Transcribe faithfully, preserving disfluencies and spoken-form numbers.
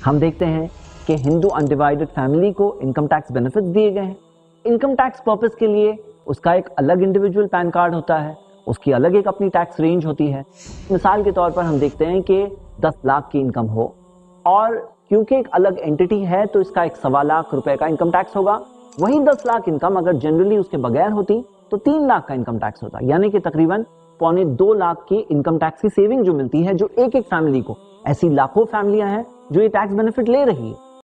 हम देखते हैं कि हिंदू अनडिवाइडेड फैमिली को इनकम टैक्स बेनिफिट्स दिए गए हैं। इनकम टैक्स पर्पस के लिए उसका एक अलग इंडिविजुअल पैन कार्ड होता है, उसकी अलग एक अपनी टैक्स रेंज होती है। मिसाल के तौर पर हम देखते हैं कि दस लाख की इनकम हो और क्योंकि एक अलग एंटिटी है तो इसका एक सवा लाख रुपए का इनकम टैक्स होगा। वही दस लाख इनकम अगर जनरली उसके बगैर होती तो तीन लाख का इनकम टैक्स होता, यानी कि तकरीबन पौने दो लाख की इनकम टैक्स की सेविंग जो मिलती है जो एक एक फैमिली को। ऐसी लाखों फैमिलियां हैं जो ये टैक्स बेनिफिट ले रही है।